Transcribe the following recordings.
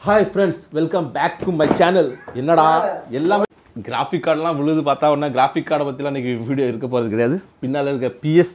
Hi friends, welcome back to my channel. என்னடா எல்லாமே graphic கார்டெலாம் விழுது பார்த்தா உடனே கிராஃபிக் கார்டை பற்றிலாம் இன்றைக்கி வீடியோ இருக்க போகிறது கிடையாது. பின்னால் இருக்க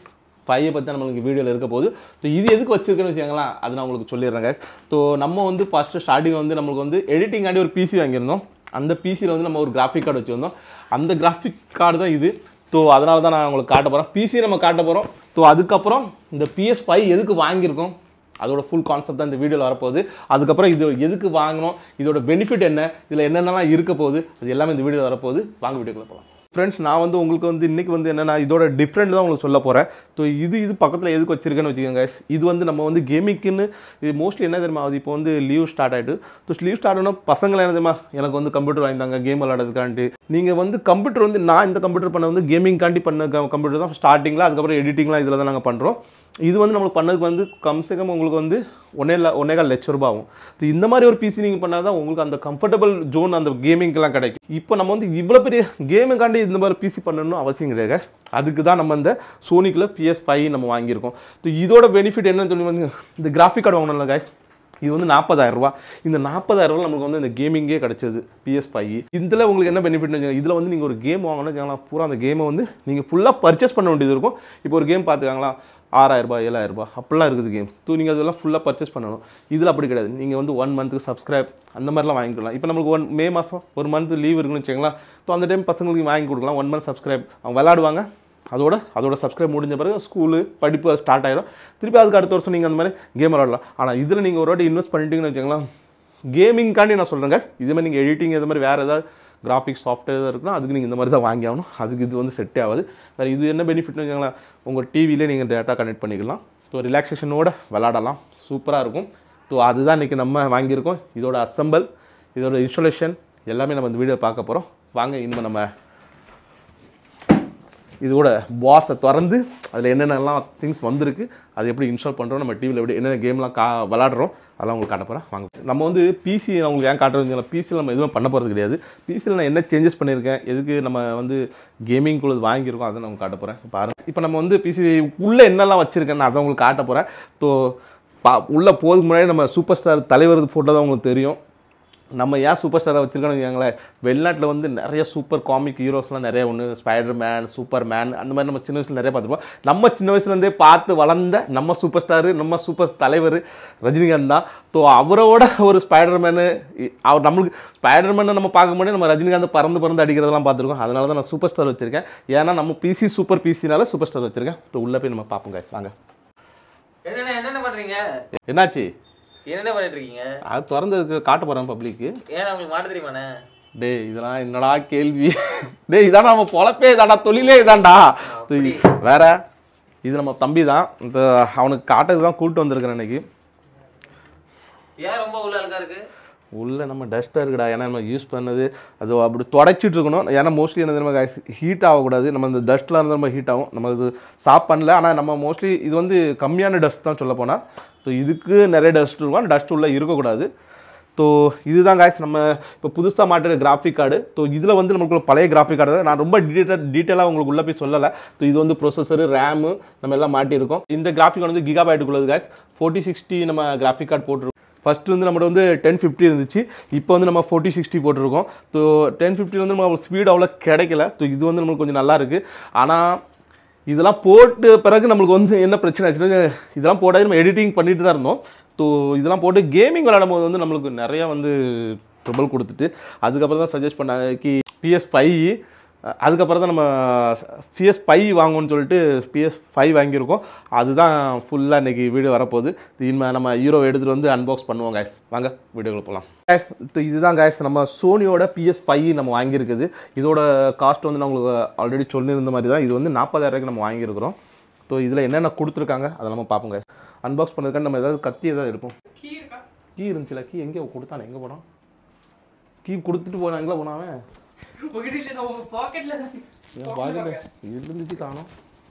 PS5 பற்றி நம்மளுக்கு வீடியோவில் இருக்க போகுது. ஸோ இது எதுக்கு வச்சுருக்கேன்னு வச்சுக்கோங்களேன், அது நான் உங்களுக்கு சொல்லிடுறேன் guys. ஸோ நம்ம வந்து ஃபஸ்ட்டு ஸ்டார்டிங் வந்து நம்மளுக்கு வந்து எடிட்டிங்காண்டி ஒரு PC வாங்கியிருந்தோம். அந்த பிசியில் வந்து நம்ம ஒரு கிராஃபிக் கார்டு வச்சுருந்தோம். அந்த கிராஃபிக் கார்டு தான் இது. ஸோ அதனால தான் நான் உங்களுக்கு காட்ட போகிறேன். பிசி நம்ம காட்ட போகிறோம். ஸோ அதுக்கப்புறம் இந்த PS5 எதுக்கு வாங்கியிருக்கோம் அதோட ஃபுல் கான்செப்ட் தான் இந்த வீடியோவில் வரப்போகுது. அதுக்கப்புறம் இது எதுக்கு வாங்கணும், இதோட பெனிஃபிட் என்ன, இதில் என்னென்னலாம் இருக்க போகுது, அது எல்லாமே இந்த வீடியோவில் வரப்போகுது. வாங்க வீடியோக்குள்ளே போகலாம். ஃப்ரெண்ட்ஸ், நான் வந்து உங்களுக்கு வந்து இன்றைக்கி வந்து என்னென்னா இதோட டிஃப்ரெண்ட் தான் உங்களுக்கு சொல்ல போகிறேன். ஸோ இது பக்கத்தில் எதுக்கு வச்சிருக்கேன்னு வச்சுக்கோங்க. இது வந்து நம்ம வந்து கேமிங்க்குன்னு இது மோஸ்ட்லி என்ன தெரியுமா, அது இப்போ வந்து லீவ் ஸ்டார்ட் ஆகிட்டு. ஸோ லீவ் ஸ்டார்ட் ஆனால் பசங்களை என்ன தெரியுமா, எனக்கு வந்து கம்ப்யூட்டர் வாங்கிட்டாங்க கேம் விளாடுறதுக்காண்டி. நீங்கள் வந்து கம்ப்யூட்டர் வந்து நான் இந்த கம்ப்யூட்டர் பண்ண வந்து கேமிங்காண்டி பண்ண கம்ப்யூட்டர் தான் ஸ்டார்டிங்கில். அதுக்கப்புறம் எடிட்டிங்லாம் இதில் தான் நாங்கள் பண்ணுறோம். இது வந்து நம்மளுக்கு பண்ணதுக்கு வந்து கம்சேகம் உங்களுக்கு வந்து 1.25 லட்சம் ரூபா ஆகும். ஸோ இந்த மாதிரி ஒரு பிசி நீங்கள் பண்ணால் தான் உங்களுக்கு அந்த கம்ஃபர்டபுள் ஜோன் அந்த கேமிங்க்கெலாம் கிடைக்கும். இப்போ நம்ம வந்து இவ்வளோ பெரிய கேமுக்காண்டி இந்த மாதிரி பிசி பண்ணணும்னு அவசியம் கிடையாது. அதுக்கு தான் நம்ம இந்த சோனிக்குள்ள PS5 நம்ம வாங்கியிருக்கோம். ஸோ இதோட பெனிஃபிட் என்னன்னு சொல்லி வந்து இந்த கிராஃபிக் கார்டு வாங்கணும்ல கைஸ், இது வந்து 40,000 ரூபா. இந்த 40,000 ரூபா நமக்கு வந்து இந்த கேமிங்கே கிடச்சிது PS5. இதில் உங்களுக்கு என்ன பெனிஃபிட்னு இதில் வந்து நீங்கள் ஒரு கேம் வாங்கணும்னு பூரா அந்த கேமை வந்து நீங்கள் ஃபுல்லாக பர்ச்சேஸ் பண்ண வேண்டியது இருக்கும். இப்போ ஒரு கேம் பார்த்துக்காங்களா, 6,000 ரூபாய் 7,000 ரூபாய் அப்படிலாம் இருக்குது கேம்ஸ். ஸோ நீங்கள் அதெல்லாம் ஃபுல்லாக பர்ச்சேஸ் பண்ணணும். இதில் அப்படி கிடையாது. நீங்கள் வந்து 1 மந்த்துக்கு சப்ஸ்கிரைப் அந்த மாதிரிலாம் வாங்கிக்கலாம். இப்போ நம்மளுக்கு மே மாதம் ஒரு மந்த் லீவ் இருக்குன்னு வச்சுக்கலாம். ஸோ அந்த டைம் பசங்களுக்கு வாங்கி கொடுக்கலாம். 1 மந்த் சப்ஸ்கிரைப் அவங்க விளாடுவாங்க. அதோட சப்ஸ்கிரைப் முடிஞ்ச பிறகு ஸ்கூலு படிப்பு ஸ்டார்ட் ஆகிடும். திருப்பி அதுக்கு அடுத்த வருஷம் நீங்கள் அந்த மாதிரி கேம் விளாடலாம். ஆனால் இதில் நீங்கள் ஒரு வாட்டி இன்வெஸ்ட் பண்ணிட்டீங்கன்னு வச்சுக்கலாம், கேமிங்காண்டி நான் சொல்கிறேங்க. இதேமாதிரி நீங்கள் எடிட்டிங் இது மாதிரி வேறு ஏதாவது கிராஃபிக்ஸ் சாஃப்ட்வேர் இருக்குன்னா அதுக்கு நீங்கள் இந்த மாதிரி தான் வாங்கி ஆகணும். அதுக்கு இது வந்து செட்டே ஆகாது. வேறு இது என்ன பெனிஃபிட்னு வச்சுக்கலாம், உங்கள் டிவிலே நீங்கள் டேட்டா கனெக்ட் பண்ணிக்கலாம். ஸோ ரிலாக்ஸேஷனோட விளாடலாம், சூப்பராக இருக்கும். ஸோ அதுதான் இன்றைக்கி நம்ம வாங்கியிருக்கோம். இதோட அசம்பிள், இதோட இன்ஸ்டாலேஷன் எல்லாமே நம்ம இந்த வீடியோ பார்க்க போகிறோம். வாங்க இனிமேல் நம்ம இதோட பாஸை திறந்து அதில் என்னென்னலாம் திங்ஸ் வந்திருக்கு, அது எப்படி இன்ஸ்டால் பண்ணுறோம், நம்ம டிவியில் எப்படி என்னென்ன கேம்லாம் விளாடுறோம் அதெல்லாம் உங்களுக்கு காட்ட போகிறேன். வாங்க. நம்ம வந்து பிசி உங்களுக்கு ஏன் காட்டுறதுங்களா, பிசியில் நம்ம எதுவும் பண்ண போகிறது கிடையாது. பிசியில் நான் என்ன சேஞ்சஸ் பண்ணியிருக்கேன், எதுக்கு நம்ம வந்து கேமிங்குள்ளது வாங்கியிருக்கோம் அதை நான் உங்களுக்கு காட்ட போகிறேன். பாருங்கள், இப்போ நம்ம வந்து பிசி உள்ளே என்னெல்லாம் வச்சுருக்கேன்னு அதை உங்களுக்கு காட்ட போகிறேன். ஸோ உள்ளே போகிறதுக்கு முன்னாடி நம்ம சூப்பர் ஸ்டார் தலைவர் ஃபோட்டோ தான் உங்களுக்கு தெரியும். நம்ம ஏன் சூப்பர் ஸ்டாரை வச்சுருக்கோன்னு வச்சுக்கோங்களேன், வெளிநாட்டில் வந்து நிறைய சூப்பர் காமிக் ஹீரோஸ்லாம் நிறைய ஒன்று, ஸ்பைடர் மேன், சூப்பர் மேன் அந்த மாதிரி நம்ம சின்ன வயசில் நிறைய பார்த்துப்போம். நம்ம சின்ன வயசுலேருந்தே பார்த்து வளர்ந்த நம்ம சூப்பர் ஸ்டாரு, நம்ம சூப்பர் தலைவர் ரஜினிகாந்த் தான். ஸோ அவரோட ஒரு ஸ்பைடர் மேனு, அவர் நம்மளுக்கு ஸ்பைடர் மேனை நம்ம பார்க்கும்போது நம்ம ரஜினிகாந்த் பறந்து அடிக்கிறதெல்லாம் பார்த்துருக்கோம். அதனால தான் நான் சூப்பர் ஸ்டார் வச்சுருக்கேன். ஏன்னா நம்ம பிசி சூப்பர் பிசினால சூப்பர் ஸ்டார் வச்சுருக்கேன். ஸோ உள்ளே போய் நம்ம பார்ப்போம் கைஸ். வாங்க. என்ன பண்ணுறீங்க, என்னாச்சு, என்ன பண்ணிட்டு இருக்கீங்க? அது திறந்ததுக்கு காட்ட போகிறேன் பப்ளிக்கு. ஏன் உங்களுக்கு மாட்ட தெரியுமாண்ணே? டே இதெல்லாம் என்னடா கேள்வி. டே இதான் நம்ம பொழப்பே இதாண்டா, தொழிலே இதாண்டா. வேற இது நம்ம தம்பி தான். இந்த அவனுக்கு காட்டுறது தான் கூப்பிட்டு வந்திருக்கிறேன் இன்னைக்கு. ஏன் ரொம்ப உள்ள அழகா இருக்கு? உள்ளே நம்ம டஸ்ட்டாக இருக்குடா. ஏன்னா நம்ம யூஸ் பண்ணது அது அப்படி தொடச்சிட்டு இருக்கணும். ஏன்னா மோஸ்ட்லி என்ன நம்ம ஹீட் ஆகக்கூடாது. நம்ம இந்த டஸ்ட்டில் இருந்தால் நம்ம ஹீட் ஆகும். நம்ம இது சாப் பண்ணல. ஆனால் நம்ம மோஸ்ட்லி இது வந்து கம்மியான டஸ்ட் தான் சொல்ல போனால். ஸோ இதுக்கு நிறைய டஸ்ட் இருக்கும், டஸ்ட் உள்ளே இருக்கக்கூடாது. ஸோ இதுதான் காய்ஸ் நம்ம இப்போ புதுசாக மாட்டுற கிராஃபிக் கார்டு. ஸோ இதில் வந்து நம்மளுக்கு பழைய கிராஃபிக் கார்டு தான். நான் ரொம்ப டீட்டெயிலாக உங்களுக்கு உள்ளே போய் சொல்லலை. ஸோ இது வந்து ப்ரொசஸரு, ரேமு நம்ம எல்லாம் மாட்டியிருக்கோம். இந்த கிராஃபிக் வந்து கிகாபைட்டுக்குள்ளது காய்ஸ். 4060 நம்ம கிராஃபிக் கார்டு போட்டிருக்கோம். ஃபஸ்ட்டு வந்து நம்மகிட்ட வந்து 1050 இருந்துச்சு. இப்போ வந்து நம்ம 4060 போட்டிருக்கோம். ஸோ 1050 வந்து நம்ம ஸ்பீடு அவ்வளோ கிடைக்கல. ஸோ இது வந்து நம்மளுக்கு கொஞ்சம் நல்லா இருக்குது. ஆனால் இதெல்லாம் போட்டு பிறகு நம்மளுக்கு வந்து என்ன பிரச்சனை ஆச்சுன்னா, இதெல்லாம் போட்டால் நம்ம எடிட்டிங் பண்ணிட்டு தான் இருந்தோம். ஸோ இதெல்லாம் போட்டு கேமிங் விளையாடும் போது வந்து நம்மளுக்கு நிறையா வந்து ட்ரபிள் கொடுத்துட்டு அதுக்கப்புறம் தான் சஜஸ்ட் பண்ணாங்க PS5. அதுக்கப்புறம் தான் நம்ம PS5 வாங்கணும்னு சொல்லிட்டு PS5 வாங்கியிருக்கோம். அதுதான் ஃபுல்லாக இன்றைக்கி வீடியோ வரப்போகுது. இனிமேல் நம்ம ஹீரோ எடுத்துகிட்டு வந்து அன்பாக்ஸ் பண்ணுவோம் கைஸ். வாங்க வீடியோக்குள்ள போகலாம் கைஸ். இதுதான் கைஸ் நம்ம சோனியோட PS5 நம்ம வாங்கியிருக்குது. இதோட காஸ்ட் வந்து நான் உங்களுக்கு ஆல்ரெடி சொல்லியிருந்த மாதிரி தான். இது வந்து 40,000 நம்ம வாங்கியிருக்கிறோம். ஸோ இதில் என்னென்ன கொடுத்துருக்காங்க அதை நம்ம பார்ப்போம் கைஸ். அன்பாக்ஸ் பண்ணதுக்கான நம்ம ஏதாவது கத்தி ஏதாவது இருக்கும். கீ இருந்துச்சுல, கீ எங்கே கொடுத்தானே, எங்கே போனான்? கீ கொடுத்துட்டு போனான், எங்கே போனாவே இருந்துச்சு காணும்.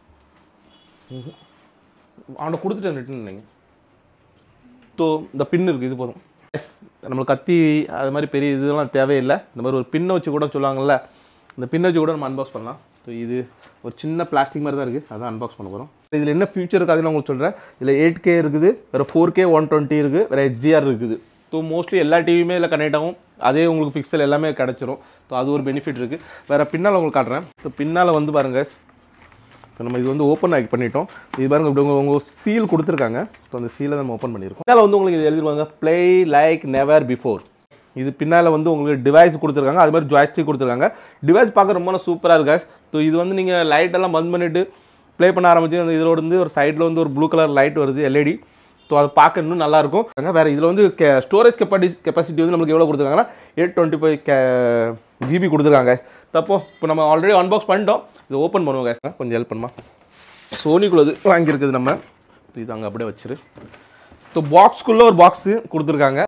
அவனை கொடுத்துட்டு ரிட்டன் நீங்கள். ஸோ இந்த பின் இருக்குது, இது போதும். நம்மளுக்கு கத்தி அது மாதிரி பெரிய இதெல்லாம் தேவையில்லை. இந்த மாதிரி ஒரு பின்னை வச்சு கூட சொல்லுவாங்கள்ல, இந்த பின்னை வச்சு கூட நம்ம அன்பாக்ஸ் பண்ணலாம். ஸோ இது ஒரு சின்ன பிளாஸ்டிக் மாதிரி தான் இருக்குது, அதான் அன்பாக்ஸ் பண்ண போகிறோம். இதில் என்ன ஃபியூச்சர் இருக்குது அதுன்னு உங்களுக்கு சொல்கிறேன். இதில் 8K இருக்குது, வேறு 4K 120 இருக்குது, வேறு HDR இருக்குது. ஸோ மோஸ்ட்லி எல்லா டிவியுமே இல்லை கனெக்ட் ஆகும், அதே உங்களுக்கு பிக்சல் எல்லாமே கிடச்சிரும். ஸோ அது ஒரு பெனிஃபிட் இருக்குது. வேறு பின்னால் உங்களுக்கு காட்டுறேன். ஸோ பின்னால் வந்து பாருங்கள், இப்போ நம்ம இது வந்து ஓப்பன் ஆகி பண்ணிட்டோம். இது பாருங்கள், இப்படி உங்கள் சீல் கொடுத்துருக்காங்க. ஸோ அந்த சீலை நம்ம ஓப்பன் பண்ணியிருக்கோம். பின்னால் வந்து உங்களுக்கு இது எழுதிருவாங்க ப்ளே லைக் நெவர் பிஃபோர். இது பின்னால் வந்து உங்களுக்கு டிவைஸ் கொடுத்துருக்காங்க, அது மாதிரி ஜாய்ஸ்டிக் கொடுத்துருக்காங்க. டிவைஸ் பார்க்க ரொம்ப சூப்பராக இருக்கா. ஸோ இது வந்து நீங்கள் லைட்டெல்லாம் பந்த் பண்ணிவிட்டு ப்ளே பண்ண ஆரம்பிச்சு அந்த இதோட வந்து ஒரு சைடில் வந்து ஒரு ப்ளூ கலர் லைட் வருது எல்இடி. ஸோ அதை பார்க்க இன்னும் நல்லாயிருக்கும். வேறு இதில் வந்து ஸ்டோரேஜ் கெப்பாசிட்டி வந்து நமக்கு எவ்வளோ கொடுத்துருக்காங்கன்னா 825 GB கொடுத்துருக்காங்க. தப்போ இப்போ நம்ம ஆல்ரெடி அன்பாக்ஸ் பண்ணிட்டோம். இது ஓப்பன் பண்ணுவோம். கொஞ்சம் ஹெல்ப் பண்ணுமா? சோனிக்குள்ளது வாங்கியிருக்குது நம்ம. இது அங்கே அப்படியே வச்சிரு. ஸோ பாக்ஸ்க்குள்ளே ஒரு பாக்ஸு கொடுத்துருக்காங்க.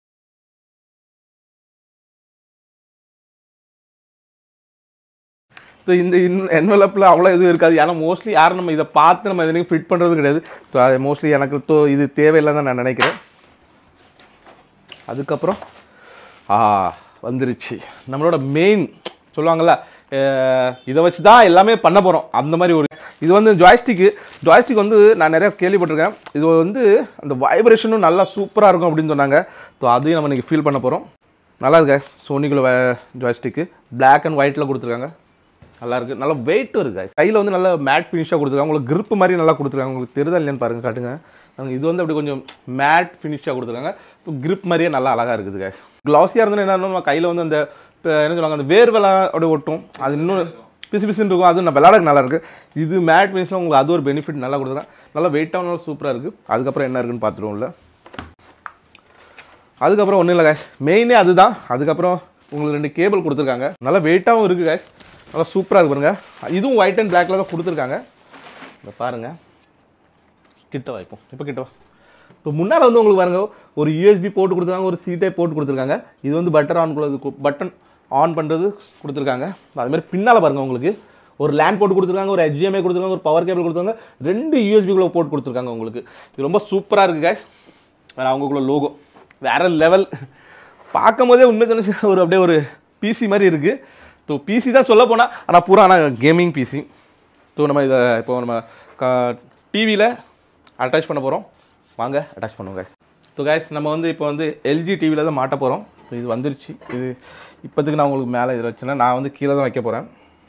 ஸோ இந்த என்வலப்பில் அவ்வளோ எதுவும் இருக்காது. ஏன்னா மோஸ்ட்லி யாரும் நம்ம இதை பார்த்து நம்ம எதுவும் ஃபிட் பண்ணுறது கிடையாது. ஸோ அது மோஸ்ட்லி எனக்கு இது தேவையில்லைன்னு தான் நான் நினைக்கிறேன். அதுக்கப்புறம் வந்துருச்சு நம்மளோட மெயின் சொல்லுவாங்கள்ல, இதை வச்சு தான் எல்லாமே பண்ண போகிறோம் அந்த மாதிரி ஒரு இது வந்து ஜாய்ஸ்டிக் வந்து நான் நிறையா கேள்விப்பட்டிருக்கேன். இது வந்து அந்த வைப்ரேஷனும் நல்லா சூப்பராக இருக்கும் அப்படின்னு சொன்னாங்க. ஸோ அதையும் நம்ம இன்றைக்கி ஃபீல் பண்ண போகிறோம். நல்லா இருக்கா சோனிக்குள்ள ஜாய்ஸ்டிக்கு பிளாக் அண்ட் ஒயிட்டில் கொடுத்துருக்காங்க. நல்லாயிருக்கு, நல்லா வெயிட்டும் இருக்குது. கையில் வந்து நல்லா மேட் ஃபினிஷாக கொடுத்துருக்காங்க. உங்களுக்கு கிரிப் மாதிரி நல்லா கொடுத்துருக்காங்க. உங்களுக்கு தெரியுதா இல்லைன்னு பாருங்கள், காட்டுங்க. இது வந்து அப்படி கொஞ்சம் மேட் ஃபினிஷாக கொடுத்துருக்காங்க. ஸோ கிரிப் மாதிரியே நல்லா அழகாக இருக்குது guys. க்ளவுஸியாக இருந்தால் என்ன நம்ம கையில் வந்து அந்த என்ன சொல்லுவாங்க, அந்த வேர்வெல்லாம் அப்படியே ஒட்டும், அது இன்னும் பிசு பிசுன்னு இருக்கும். அதுவும் நான் விளையாட நல்லா இருக்குது. இது மேட் ஃபினிஷில் உங்களுக்கு அது ஒரு பெனிஃபிட் நல்லா கொடுத்துருக்கேன். நல்லா வெயிட்டாக நல்லா சூப்பராக இருக்குது. அதுக்கப்புறம் என்ன இருக்குன்னு பார்த்துருவோம்ல. அதுக்கப்புறம் ஒன்றும் இல்லை guys, மெயினே அதுதான். அதுக்கப்புறம் உங்களுக்கு 2 கேபிள் கொடுத்துருக்காங்க. நல்லா வெயிட்டாகவும் இருக்குது guys. நல்லா சூப்பராக இருக்கு பாருங்க. இதுவும் ஒயிட் அண்ட் பிளாக்ல தான் கொடுத்துருக்காங்க. இதை பாருங்கள், கிட்ட வைப்போம். இப்போ கிட்ட வா. இப்போ முன்னால் வந்து உங்களுக்கு பாருங்கள் ஒரு யூஎஸ்பி போட்டு கொடுத்துருக்காங்க, ஒரு C-Type போட்டு கொடுத்துருக்காங்க. இது வந்து பட்டன் ஆன் பண்ணுறது கொடுத்துருக்காங்க. அதுமாதிரி பின்னால் பாருங்கள் உங்களுக்கு ஒரு லேண்ட் போட்டு கொடுத்துருக்காங்க, ஒரு HDMI கொடுத்துருக்காங்க, ஒரு பவர் கேபிள் கொடுத்துருக்காங்க, 2 யூஎஸ்பிக்குள்ளே போட்டு கொடுத்துருக்காங்க உங்களுக்கு. இது ரொம்ப சூப்பராக இருக்குது guys. வேறு அவங்களுக்குள்ள லோகோ வேறு லெவல். பார்க்கும் போதே உண்மை தெரிஞ்சு ஒரு அப்படியே ஒரு பிசி மாதிரி இருக்குது. ஸோ பிசி தான் சொல்ல போனால், ஆனால் கேமிங் பிசி. ஸோ நம்ம இதை இப்போ நம்ம டிவியில் அட்டாச் பண்ண போகிறோம். வாங்க அட்டாச் பண்ணுவோம் guys. ஸோ guys நம்ம வந்து இப்போ வந்து எல்ஜி டிவியில் தான் மாட்ட போகிறோம். ஸோ இது வந்துருச்சு. இது இப்போதுக்கு நான் உங்களுக்கு மேலே இதில் வச்சுன்னா நான் வந்து கீழே தான் வைக்க போகிறேன்.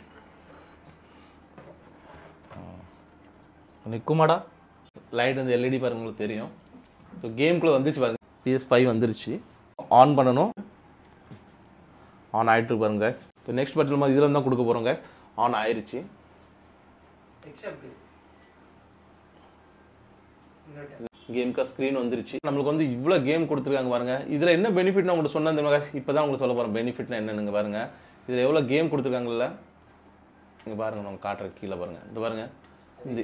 நிற்குமாடா லைட் வந்து எல்இடி பாருங்க, உங்களுக்கு தெரியும். ஸோ கேம்குள்ளே வந்துருச்சு பாருங்கள். PS5 வந்துருச்சு. ஆன் பண்ணணும். ஆன் ஆகிட்டு இருக்கு பாருங்க guys. ஸோ நெக்ஸ்ட் பட்டன் நம்ம இதில் தான் கொடுக்க போகிறோம் guys. ஆன் ஆயிடுச்சு. கேம்க்கு ஸ்க்ரீன் வந்துருச்சு. நம்மளுக்கு வந்து இவ்வளோ கேம் கொடுத்துருக்காங்க பாருங்க. இதில் என்ன பெனிஃபிட்னா உங்களுக்கு சொன்ன இந்த guys, இப்போ தான் உங்களுக்கு சொல்ல போகிறேன் பெனிஃபிட்னா என்னென்னு பாருங்கள். இதில் எவ்வளோ கேம் கொடுத்துருக்காங்கல்ல, இங்கே பாருங்கள், நம்ம காட்டுற கீழே பாருங்கள். இந்த பாருங்கள், இந்த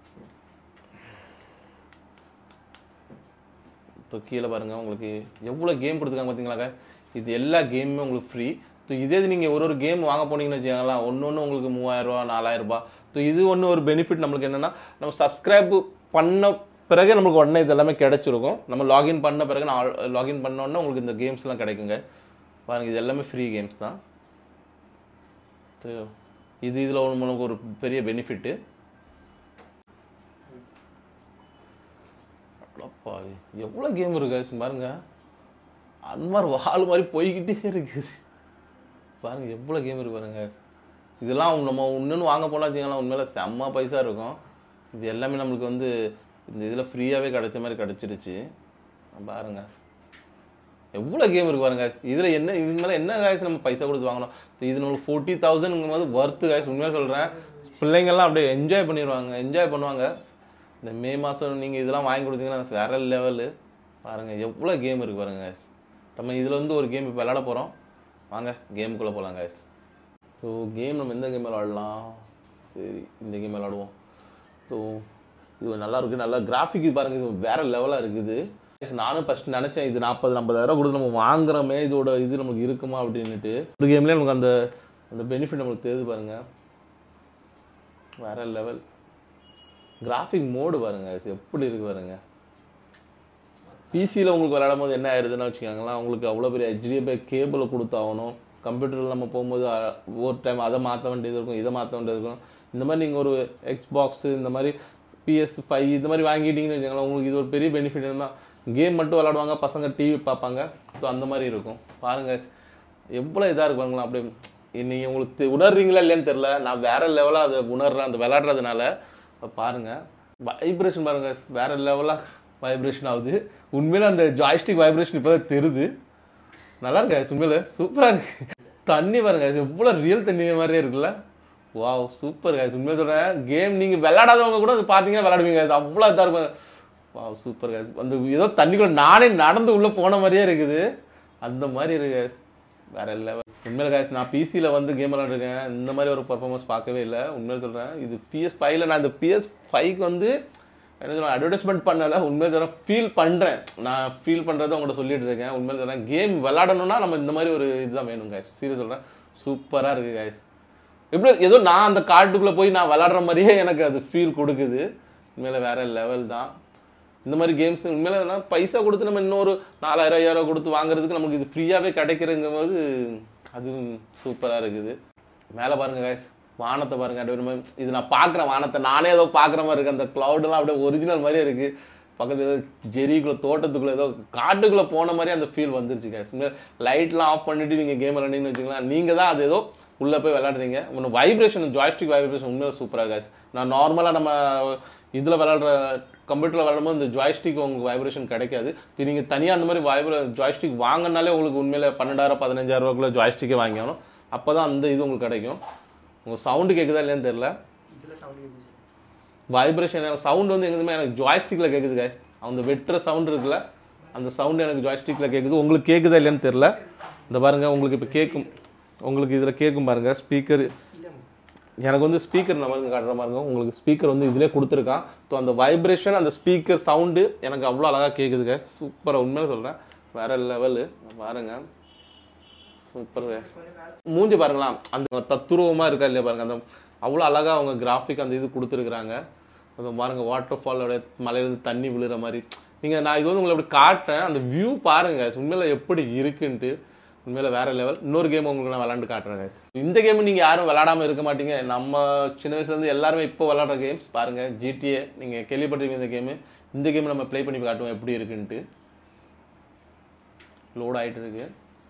கீழே பாருங்கள் உங்களுக்கு எவ்வளோ கேம் கொடுத்துருக்காங்க பார்த்தீங்களாங்க. இது எல்லா கேமுமே உங்களுக்கு ஃப்ரீ. ஸோ இதே நீங்கள் ஒரு கேம் வாங்க போனீங்கன்னு வச்சுக்கோங்களா, ஒன்று உங்களுக்கு 3000 ரூபா 4000 ரூபா. ஸோ இது ஒன்று ஒரு பெனிஃபிட் நம்மளுக்கு என்னென்னா, நம்ம சப்ஸ்கிரைப் பண்ண பிறகு நம்மளுக்கு உடனே இது எல்லாமே கிடச்சிருக்கும். நம்ம லாகின் பண்ண பிறகு நான் லாகின் பண்ணோன்னே உங்களுக்கு இந்த கேம்ஸ்லாம் கிடைக்குங்க பாருங்கள். இது எல்லாமே ஃப்ரீ கேம்ஸ் தான். ஸோ இதில் உங்களுக்கு ஒரு பெரிய பெனிஃபிட்டு. எவ்வளோ கேம் இருக்கு பாருங்க. அன்மார் வால் மாதிரி போய்கிட்டே இருக்குது பாருங்க. எவ்வளோ கேம் இருக்கு பாருங்க. இதெல்லாம் நம்ம இன்னொன்று வாங்க போனால் வச்சுக்கலாம், உண்மையில செம்ம பைசா இருக்கும். இது எல்லாமே நம்மளுக்கு வந்து இந்த இதில் ஃப்ரீயாகவே கிடைச்ச மாதிரி கிடச்சிருச்சு பாருங்க. எவ்வளோ கேம் இருக்கு பாருங்க. இதில் என்ன இது மேலே என்ன காய்ஸ் நம்ம பைசா கொடுத்து வாங்கணும். ஸோ இது நம்மளுக்கு 40,000ங்கும் போது ஒர்த்து காய்ஸ். உண்மையாக சொல்கிறேன், பிள்ளைங்கள்லாம் அப்படியே என்ஜாய் பண்ணுவாங்க. இந்த மே மாதம் நீங்கள் இதெல்லாம் வாங்கி கொடுத்தீங்கன்னா வேற லெவலு பாருங்கள். எவ்வளோ கேம் இருக்குது பாருங்க. நம்ம இதில் வந்து ஒரு கேம் இப்போ விளாட போகிறோம். வாங்க கேமுக்குள்ளே போகலாம் guys. ஸோ கேம் நம்ம எந்த கேம் விளாடலாம்? சரி, இந்த கேம் விளாடுவோம். ஸோ இது நல்லா இருக்குது, நல்லா கிராஃபிக் பாருங்கள். இது வேறு லெவலாக இருக்குது. நானும் ஃபஸ்ட் நினச்சேன் இது 40,000-50,000 கொடுத்து நம்ம வாங்குறோமே, இதோட இது நமக்கு இருக்குமா அப்படின்ட்டு. ஒரு கேம்லேயே நமக்கு அந்த பெனிஃபிட் நம்மளுக்கு தெரியுது பாருங்கள். வேறு லெவல் கிராஃபிக் மோடு பாருங்க எப்படி இருக்குது பாருங்க. பிசியில் உங்களுக்கு விளையாடும் போது என்ன ஆயிடுதுன்னு வச்சுக்கோங்களேன், உங்களுக்கு அவ்வளோ பெரிய HDMI கேபிளை கொடுத்தாகணும். கம்ப்யூட்டரில் நம்ம போகும்போது ஒரு டைம் அதை மாற்ற வேண்டியது இருக்கும், இதை மாற்ற வேண்டியது இருக்கும். இந்த மாதிரி நீங்கள் ஒரு எக்ஸ்பாக்ஸு, இந்த மாதிரி PS5 இந்த மாதிரி வாங்கிட்டீங்கன்னு வச்சுக்கோங்களேன், உங்களுக்கு இது ஒரு பெரிய பெனிஃபிட் இருந்தால் கேம் மட்டும் விளாடுவாங்க, பசங்க டிவி பார்ப்பாங்க. ஸோ அந்த மாதிரி இருக்கும். பாருங்கள் எவ்வளோ இதாக இருக்கு பாருங்களா. அப்படியே நீங்கள் உங்களுக்கு உணர்றீங்களா இல்லையான்னு தெரில, நான் வேறு லெவலாக அதை உணர்றேன் அந்த விளாட்றதுனால. பாருங்கள் வைப்ரேஷன் பாருங்கள், வேறு லெவலாக வைப்ரேஷன் ஆகுது. உண்மையில அந்த ஜாய்ஸ்டிக் வைப்ரேஷன் இப்போ தான் தெரியுது. நல்லா இருக்கா உண்மையில சூப்பராக இருக்குது. தண்ணி பாருங்க எவ்வளோ ரியல் தண்ணி மாதிரியே இருக்குல்ல. Wow super guys. உண்மையாக சொல்கிறேன், கேம் நீங்கள் விளையாடாதவங்க கூட அது பார்த்தீங்கன்னா விளையாடுவீங்க காய்ஸ், அவ்வளோ இதாக இருக்கும். Wow super guys. அந்த ஏதோ தண்ணிக்குள்ள நானே நடந்து உள்ளே போன மாதிரியே இருக்குது, அந்த மாதிரி இருக்கு காய்ஸ். வேற லெவல் உண்மையில காய்ஸ். நான் பிசியில் வந்து கேம் விளையாண்டுருக்கேன், இந்த மாதிரி ஒரு பர்ஃபார்மன்ஸ் பார்க்கவே இல்லை. உண்மையில சொல்கிறேன், இது PS5ல நான் இந்த PS5க்கு வந்து என்ன சொல்கிறேன் அட்வர்டைஸ்மெண்ட் பண்ணலை. உண்மையில சொல்கிறேன் ஃபீல் பண்ணுறேன், நான் ஃபீல் பண்ணுறதை உங்கள்கிட்ட சொல்லிட்டு இருக்கேன். உண்மையில சொல்கிறேன், கேம் விளாடணும்னா நம்ம இந்த மாதிரி ஒரு இதுதான் வேணும் காய்ஸ். சீரியஸ் சொல்கிறேன், சூப்பராக இருக்குது காய்ஸ். எப்படி ஏதோ நான் அந்த கார்டுக்குள்ளே போய் நான் விளாட்ற மாதிரியே எனக்கு அது ஃபீல் கொடுக்குது. உண்மையில வேற லெவல் தான் இந்த மாதிரி கேம்ஸ். உண்மையில பைசா கொடுத்து நம்ம இன்னொரு 4000 5000 கொடுத்து வாங்குறதுக்கு நமக்கு இது ஃப்ரீயாகவே கிடைக்கிறங்கும் போது அது சூப்பராக இருக்குது. மேலே பாருங்க காய்ஸ், வானத்தை பாருங்க. அப்படியே இது நான் பார்க்குறேன் வானத்தை, நானே ஏதோ பார்க்குற மாதிரி இருக்குது. அந்த க்ளவுடெல்லாம் அப்படியே ஒரிஜினல் மாதிரியே இருக்குது. பக்கத்தில் ஏதோ ஜெரிக்குள்ளே தோட்டத்துக்குள்ளே ஏதோ காட்டுக்குள்ளே போன மாதிரி அந்த ஃபீல் வந்துருச்சு காய்ஸ். லைட்லாம் ஆஃப் பண்ணிவிட்டு நீங்கள் கேம் விளாண்டிங்கன்னு வச்சுக்கலாம், நீங்கள் தான் அது ஏதோ உள்ளே போய் விளாடுறீங்க. ஒன்று வைப்ரேஷன் ஜாய்ஸ்டிக் வைப்ரேஷன் உண்மையில சூப்பராக காய்ஸ். நான் நார்மலாக நம்ம இதில் விளாட்ற கம்ப்யூட்டரில் விளாடும்போது இந்த ஜாய்ஸ்டிக் உங்களுக்கு வைப்ரேஷன் கிடைக்காது. நீங்கள் தனியாக அந்த மாதிரி ஜாய்ஸ்டிக் வாங்கினாலே உங்களுக்கு உண்மையில 12,000 15,000 ரூபாய்க்குள்ள ஜாய்ஸ்டிக்கே வாங்கிக்கணும். அப்போ தான் அந்த இது உங்களுக்கு கிடைக்கும். உங்கள் சவுண்டு கேட்குதா இல்லையான்னு தெரில, வைப்ரேஷன் சவுண்டு வந்து எங்கேயுமே எனக்கு ஜாய்ஸ்டிக்கில் கேட்குது காய்ஸ். அந்த வெட்டுற சவுண்டு இருக்குல்ல, அந்த சவுண்டு எனக்கு ஜாய்ஸ்டிக்கில் கேட்குது. உங்களுக்கு கேட்குதா இல்லையான்னு தெரில. இந்த பாருங்கள் உங்களுக்கு இப்போ கேட்கும், உங்களுக்கு இதில் கேட்கும் பாருங்கள். ஸ்பீக்கர் எனக்கு வந்து ஸ்பீக்கர் நான் பாருங்க காட்டுற பாருங்க, உங்களுக்கு ஸ்பீக்கர் வந்து இதிலே கொடுத்துருக்கான். ஸோ அந்த வைப்ரேஷன் அந்த ஸ்பீக்கர் சவுண்டு எனக்கு அவ்வளோ அழகாக கேட்குதுங்க. சூப்பராக உண்மையில சொல்கிறேன், வேறு லெவலு. பாருங்கள் சூப்பர் மூஞ்சி பாருங்களா, அந்த தத்துருவமாக இருக்கா இல்லையா பாருங்கள். அந்த அவ்வளோ அழகாக அவங்க கிராஃபிக் அந்த இது கொடுத்துருக்குறாங்க. அந்த பாருங்கள் வாட்டர் ஃபாலோட மலையிலேருந்து தண்ணி விழுற மாதிரி. நீங்கள் நான் இது வந்து உங்களை அப்படி காட்டுறேன், அந்த வியூ பாருங்கள் உண்மையில எப்படி இருக்குன்ட்டு. உண்மையில வேற லெவல். இன்னொரு கேம் உங்களுக்கு நான் விளாண்டு காட்டுறேன் guys. இந்த கேம் நீங்கள் யாரும் விளாடாமல் இருக்க மாட்டீங்க. நம்ம சின்ன வயசுலேருந்து எல்லாருமே இப்போ விளாட்ற கேம்ஸ் பாருங்கள். GTA நீங்கள் கேள்விப்பட்டிருக்கீங்க இந்த கேமு. இந்த கேம் நம்ம ப்ளே பண்ணி காட்டுவோம் எப்படி இருக்குன்ட்டு. லோட் ஆகிட்டு இருக்கு.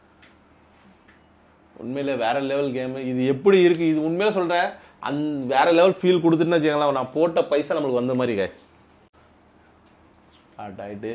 உண்மையில வேற லெவல் கேமு. இது எப்படி இருக்குது இது உண்மையில சொல்கிறேன், வேற லெவல் ஃபீல் கொடுத்துட்டுன்னு வச்சுக்கலாம். நான் போட்ட பைசா நம்மளுக்கு வந்த மாதிரி guys. ஸ்டார்ட் ஆகிட்டு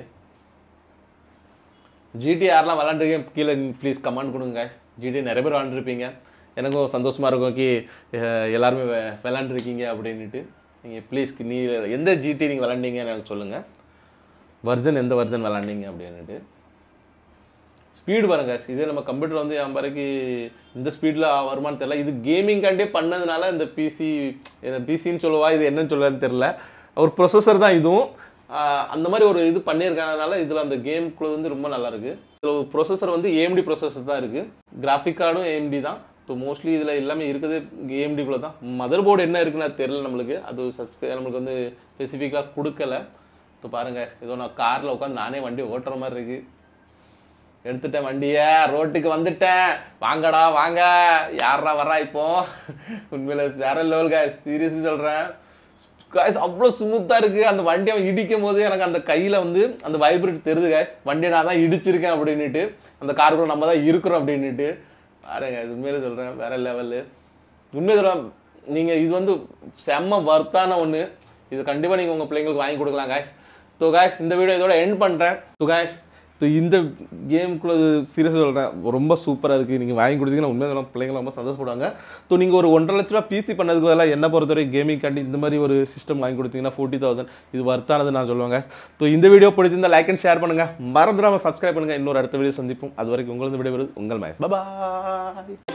GTRலாம் விளாண்டுருக்கேன் கீழே ப்ளீஸ் கமெண்ட் கொடுங்க guys. GTA நிறைய பேர் விளாண்டுருப்பீங்க, எனக்கும் சந்தோஷமாக இருக்கும் கி எல்லாருமே விளாண்டுருக்கீங்க அப்படின்ட்டு. நீங்கள் ப்ளீஸ் நீ எந்த GT நீங்கள் விளாண்டிங்கன்னு எனக்கு சொல்லுங்கள், எந்த வெர்ஜன் விளாண்டிங்க அப்படின்ட்டு. ஸ்பீடு பாருங்க guys, இதே நம்ம கம்ப்யூட்டர் வந்து என் பாருக்கு இந்த ஸ்பீடில் வருமானு தெரில. இது கேமிங்காண்டே பண்ணதுனால இந்த பிசின்னு சொல்லுவா, இது என்னன்னு சொல்லலான்னு தெரில. ஒரு ப்ரொசஸர் தான் இதுவும், அந்த மாதிரி ஒரு இது பண்ணியிருக்கனால இதில் அந்த கேம்குள்ள வந்து ரொம்ப நல்லாயிருக்கு. இதில் ஒரு ப்ரொசஸர் வந்து AMD ப்ரொசஸர் தான் இருக்குது, கிராஃபிக் கார்டும் AMD தான். ஸோ மோஸ்ட்லி இதில் எல்லாமே இருக்குது AMDக்குள்ளே தான். மதர் போர்டு என்ன இருக்குன்னு அது தெரில நம்மளுக்கு, அது நம்மளுக்கு வந்து ஸ்பெசிஃபிக்காக கொடுக்கல. ஸோ பாருங்கள், ஏதோ நான் காரில் உட்காந்து நானே வண்டி ஓட்டுற மாதிரி இருக்குது. எடுத்துட்டேன் வண்டியை, ரோட்டுக்கு வந்துட்டேன். வாங்கடா வாங்க, யாரா வரா இப்போ. உண்மையில வேற லெவல் guys, சீரியஸாக சொல்கிறேன் guys. அவ்வளோ ஸ்மூத்தாக இருக்குது. அந்த வண்டியை இடிக்கும் போது எனக்கு அந்த கையில் வந்து அந்த வைப்ரேட் தெரியுது guys. வண்டியை நான் தான் இடிச்சிருக்கேன் அப்படின்ட்டு, அந்த காருக்குள்ள நம்ம தான் இருக்கிறோம் அப்படின்ட்டு. பாருங்க உண்மையில சொல்கிறேன் வேற லெவலு. உண்மையை சொல்கிறேன், நீங்கள் இது வந்து செம்ம வர்த்தான ஒன்று. இது கண்டிப்பாக நீங்கள் உங்கள் பிள்ளைங்களுக்கு வாங்கி கொடுக்கலாம் guys. ஸோ guys இந்த வீடியோ இதோட எண்ட் பண்ணுறேன். ஸோ guys இந்த கேமுக்குள்ள சீரியஸாக சொல்கிறேன், ரொம்ப சூப்பராக இருக்குது. நீங்கள் வாங்கி கொடுத்தீங்கன்னா உண்மையாக பிள்ளைங்க ரொம்ப சந்தோஷப்படுவாங்க. ஸோ நீங்கள் ஒரு 1.5 லட்ச ரூபா பிசி பண்ணதுக்கு பதிலாக என்ன பொறுத்தவரை கேமிங் காண்டி இந்த மாதிரி ஒரு சிஸ்டம் வாங்கி கொடுத்தீங்கன்னா 40,000 இது வர்த்தானது நான் சொல்லுவாங்க. ஸோ இந்த வீடியோ பிடிச்சிருந்தால் லைக் அண்ட் ஷேர் பண்ணுங்கள், மறந்துடாமல் சப்ஸ்கிரைப் பண்ணுங்கள். இன்னொரு அடுத்த வீடியோ சந்திப்போம். அது வரைக்கும் உங்களுக்கு விடைபெறுவது உங்கள் மகேஷ். பாய்.